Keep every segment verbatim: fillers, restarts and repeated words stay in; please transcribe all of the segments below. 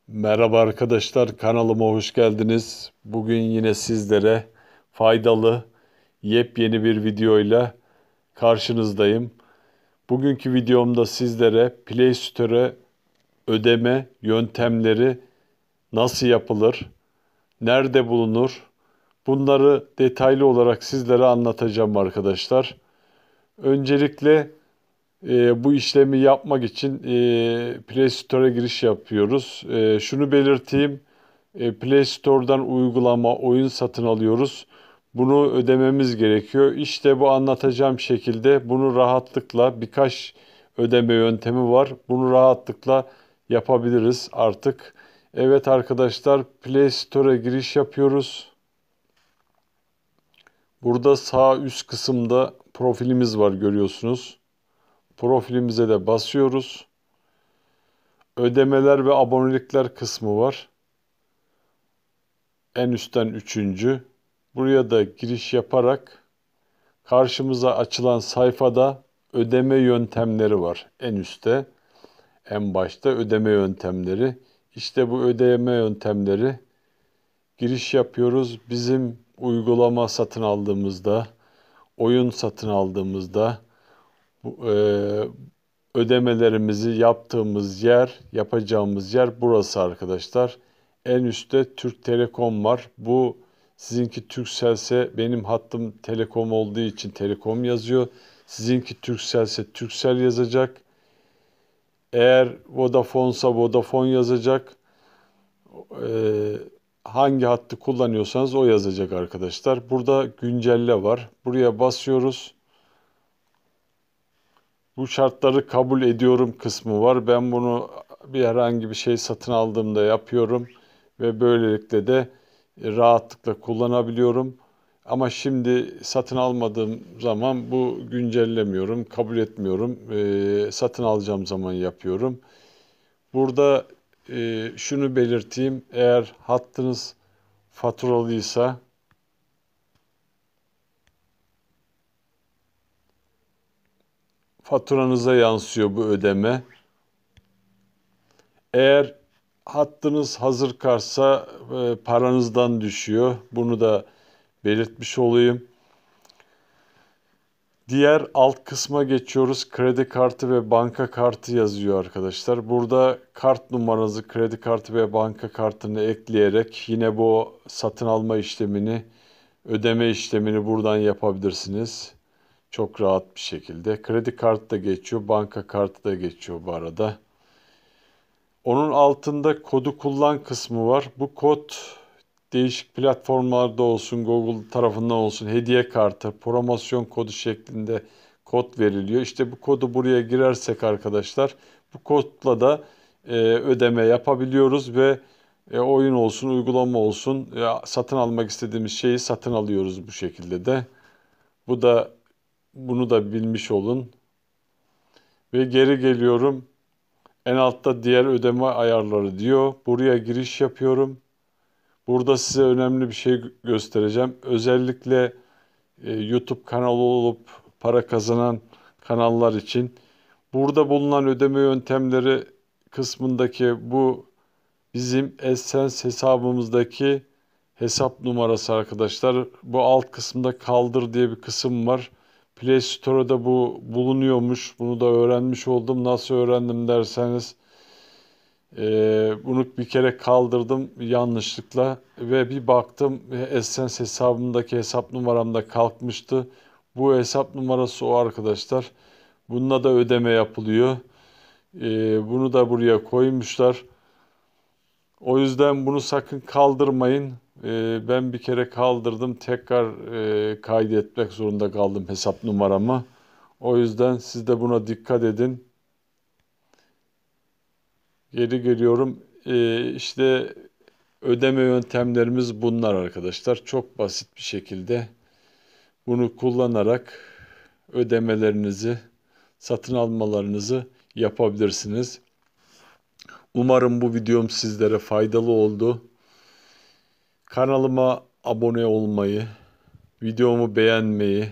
Merhaba arkadaşlar, kanalıma hoş geldiniz. Bugün yine sizlere faydalı, yepyeni bir videoyla karşınızdayım. Bugünkü videomda sizlere Play Store'e ödeme yöntemleri nasıl yapılır, nerede bulunur, bunları detaylı olarak sizlere anlatacağım arkadaşlar. Öncelikle e, bu işlemi yapmak için e, Play Store'a giriş yapıyoruz. E, şunu belirteyim. E, Play Store'dan uygulama, oyun satın alıyoruz. Bunu ödememiz gerekiyor. İşte bu anlatacağım şekilde bunu rahatlıkla birkaç ödeme yöntemi var. Bunu rahatlıkla yapabiliriz artık. Evet arkadaşlar, Play Store'a giriş yapıyoruz. Burada sağ üst kısımda profilimiz var, görüyorsunuz. Profilimize de basıyoruz. Ödemeler ve abonelikler kısmı var. En üstten üçüncü. Buraya da giriş yaparak karşımıza açılan sayfada ödeme yöntemleri var. En üstte, en başta ödeme yöntemleri. İşte bu ödeme yöntemleri, giriş yapıyoruz. Bizim uygulama satın aldığımızda, oyun satın aldığımızda bu, e, ödemelerimizi yaptığımız yer, yapacağımız yer burası arkadaşlar. En üstte Türk Telekom var. Bu sizinki Turkcell'se, benim hattım Telekom olduğu için Telekom yazıyor. Sizinki Turkcell'se Turkcell yazacak. Eğer Vodafone'sa Vodafone yazacak. Ee, hangi hattı kullanıyorsanız o yazacak arkadaşlar. Burada güncelle var. Buraya basıyoruz. Bu şartları kabul ediyorum kısmı var. Ben bunu bir herhangi bir şey satın aldığımda yapıyorum ve böylelikle de rahatlıkla kullanabiliyorum. Ama şimdi satın almadığım zaman bu güncellemiyorum, kabul etmiyorum. Ee, satın alacağım zaman yapıyorum. Burada e, şunu belirteyim. Eğer hattınız faturalıysa faturanıza yansıyor bu ödeme. Eğer hattınız hazır kartsa e, paranızdan düşüyor. Bunu da belirtmiş olayım. Diğer alt kısma geçiyoruz. Kredi kartı ve banka kartı yazıyor arkadaşlar. Burada kart numaranızı, kredi kartı ve banka kartını ekleyerek yine bu satın alma işlemini, ödeme işlemini buradan yapabilirsiniz. Çok rahat bir şekilde. Kredi kartı da geçiyor, banka kartı da geçiyor bu arada. Onun altında kodu kullan kısmı var. Bu kod değişik platformlarda olsun, Google tarafından olsun hediye kartı, promosyon kodu şeklinde kod veriliyor. İşte bu kodu buraya girersek arkadaşlar, bu kodla da e, ödeme yapabiliyoruz ve e, oyun olsun, uygulama olsun, e, satın almak istediğimiz şeyi satın alıyoruz bu şekilde de. Bu da bunu da bilmiş olun. Ve geri geliyorum. En altta diğer ödeme ayarları diyor. Buraya giriş yapıyorum. Burada size önemli bir şey göstereceğim. Özellikle e, YouTube kanalı olup para kazanan kanallar için burada bulunan ödeme yöntemleri kısmındaki bu bizim AdSense hesabımızdaki hesap numarası arkadaşlar. Bu alt kısımda kaldır diye bir kısım var. Play Store'da bu bulunuyormuş. Bunu da öğrenmiş oldum. Nasıl öğrendim derseniz, ee, bunu bir kere kaldırdım yanlışlıkla ve bir baktım AdSense hesabımdaki hesap numaramda kalkmıştı. Bu hesap numarası o arkadaşlar. Bununla da ödeme yapılıyor. Ee, bunu da buraya koymuşlar. O yüzden bunu sakın kaldırmayın. Ee, ben bir kere kaldırdım. Tekrar e, kaydetmek zorunda kaldım hesap numaramı. O yüzden siz de buna dikkat edin. Geri geliyorum. Ee, işte ödeme yöntemlerimiz bunlar arkadaşlar. Çok basit bir şekilde bunu kullanarak ödemelerinizi, satın almalarınızı yapabilirsiniz. Umarım bu videom sizlere faydalı oldu. Kanalıma abone olmayı, videomu beğenmeyi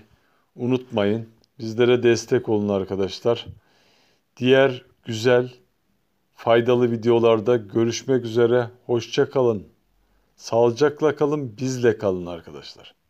unutmayın. Bizlere destek olun arkadaşlar. Diğer güzel, faydalı videolarda görüşmek üzere. Hoşça kalın. Sağlıcakla kalın, bizle kalın arkadaşlar.